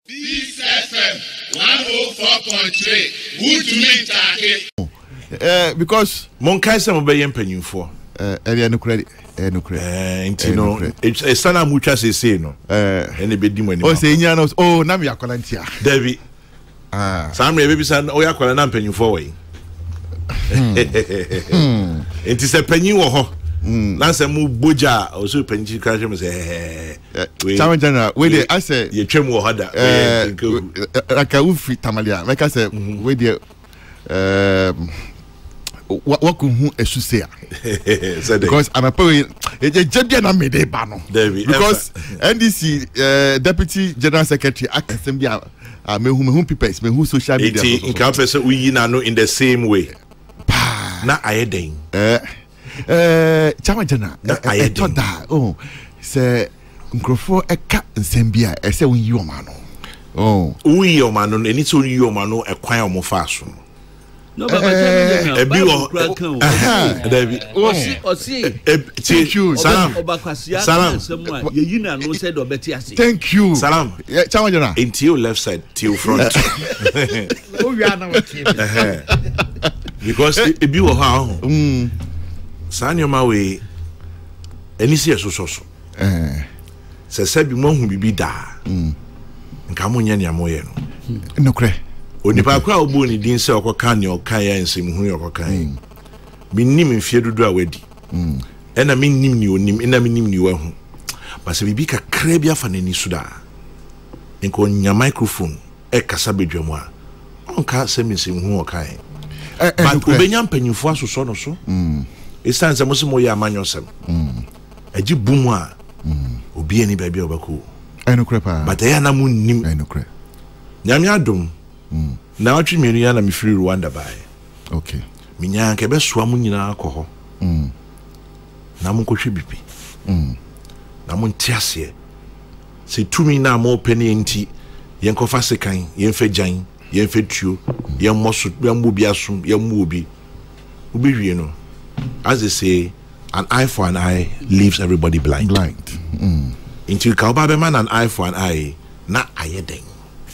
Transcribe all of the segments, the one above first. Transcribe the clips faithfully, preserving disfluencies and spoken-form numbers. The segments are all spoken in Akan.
Peace F M one oh four point three. Who to me take? Uh, because Monkai some obey penny for uh, no credit, no credit, and you know, it's a son of muchas is say no, uh, any bit demon. Oh, say, Yanos, oh, Namia Colantia, David. Ah, some baby son, oh, ya call an penny for way. It is a penny or ho. Last move Buja or so penny crash him say, General, wait, I said, you trim or had that, like a woofy Tamalia, like I said, with you. Um, what what could who say? Because I'm a poet. It's a Jediana Mede Bano. Because N D C uh, Deputy General Secretary Assembly, uh, me whom whom people, me who social media. In campus, we know in the same way. Not I ding. Uh, uh, Chamajana. I thought that. Oh, say, Uncrofo a cat and Sambia. I say, when you are man. Oh, we your man, and it's only your man, a choir more fashion. No, but a bill. Thank you, Salam. Salam. You know, said or Betty. Thank you, Salam. Chamajana. Into your left side, till front. Because if you are how, Sanyo Mawe, any see a so so. Said you won't be da. Come on, Yanya Moyeno. No cray. Onipa kwa obuni din se okoka ne okan ya nsem hu yokokan minnim mfie dodo a wadi ena minnim ni onim ena minnim ni wa hu ba se bibi kakra bia fa nani suda nko nya microphone e kasa bedwam a onka se nsem hu okan ba obenya mpanyimfo asoso no so isan se mo se mo ya amanyosem agi bumu a obi ani ba bia obako eno krepa but ya na munnim eno kre nyame adom. Mm. Now I treat me and me free Rwanda by. Okay. Minya kebe swamu nyina alcohol. Mm. Na mun ko hwebipi. Mm. Na mun tiase. Se tumi na mo penny enti yen ko fa sekan, yen fa jan, yen fa tuo, yen moso, yen mo bia som, yen mo obi. Obi wie no. As they say, an eye for an eye leaves everybody blind. Blind. Mm. Until ka oba be man an eye for an eye, na ayeden.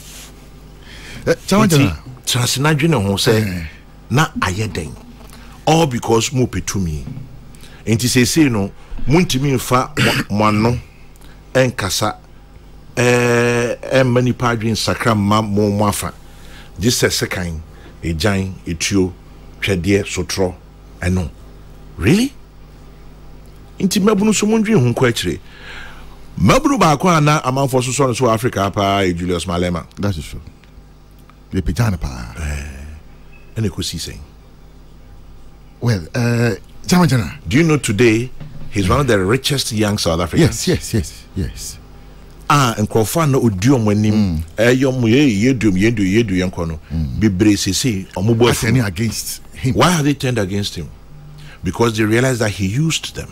Transna dwene ho say na ayeden all because mo petumi enti say say no muntimi mfa moano enkasa eh eh mani padwin sakra ma mo mo afa this sekan ejan etuo twede sotro eno really enti mabunu so mo ndwen ho kwa kire mabunu ba kwa na amanfo so so so Africa pa Julius Malema. That is true. The Pijana pa. And you could see saying. Well, uh, Jamajana. Do you know today he's one of the richest young South Africans? Yes, yes, yes, yes. Ah, and Kofano Udium when him, eh, yom ye do ye do ye do young kono, be brace, see, or mobile against him. Why have they turned against him? Because they realized that he used them.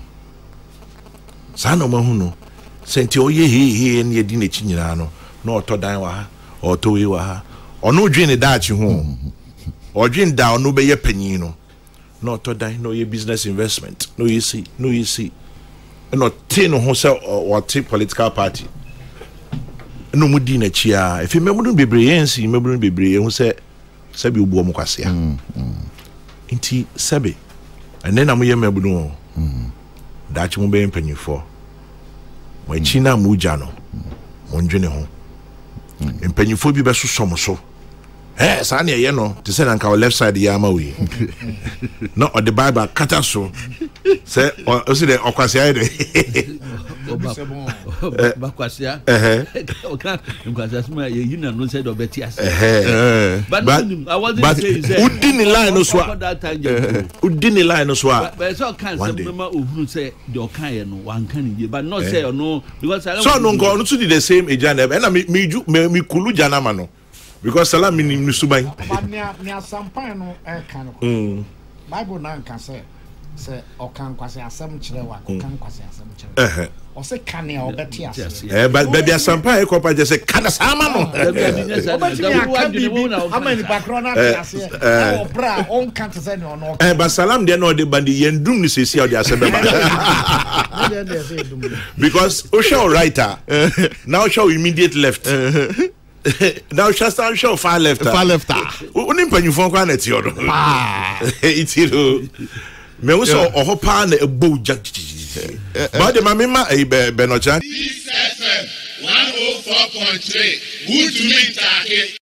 Sano Mahuno, sent you ye he and ye dinner chinano, no to die wa, or to ye wa. Or no drain a dutch home, or drain down no be ye penino, no to die, no ye business investment, no you see, no you see, and not ten or wholesale or tip political party. No mudina chia, if you remember be brilliant, you remember be brilliant, who said Sabi Ubomocasia. Inti Sabi, and then I'm a mebuno, Dutch will be penny for when China Mujano, one general. And penny for be best so so. Eh, Sanya, you know, to send on our left side the Yamawi. Not on the Bible, Catasso. Say, or see the Ocasia. Baquasia, eh, because that's my you know, said of Bettias. But I wasn't Udini line no swap that time. Udini line no swap. But so can't remember who say the Okayan one can, but not say or no, because I so no go to the same agent, and I me me Kulu Janamano. Because Salam meaning Nusubai. Near some pano, I can. Bible nan can say, say, or can quasi some chile, or can quasi some chile. or say can or better. Eh, but baby, some pie copper just say can a salmon. How many background or bra on can't send or no? Eh, but salam, they know the bandy and doom is see how they are said. Because Osha writer now show immediate left. Now shall stand show far left. Far left. Only when you phone can it's your. It's you. Me also a hopa and a bow jack. But the mamma a benocha. This F M one oh four point three. Good to meet